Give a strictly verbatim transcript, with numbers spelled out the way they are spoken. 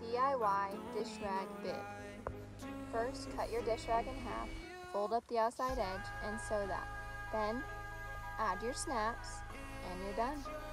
D I Y dish rag bib. First, cut your dish rag in half, fold up the outside edge, and sew that. Then, add your snaps, and you're done.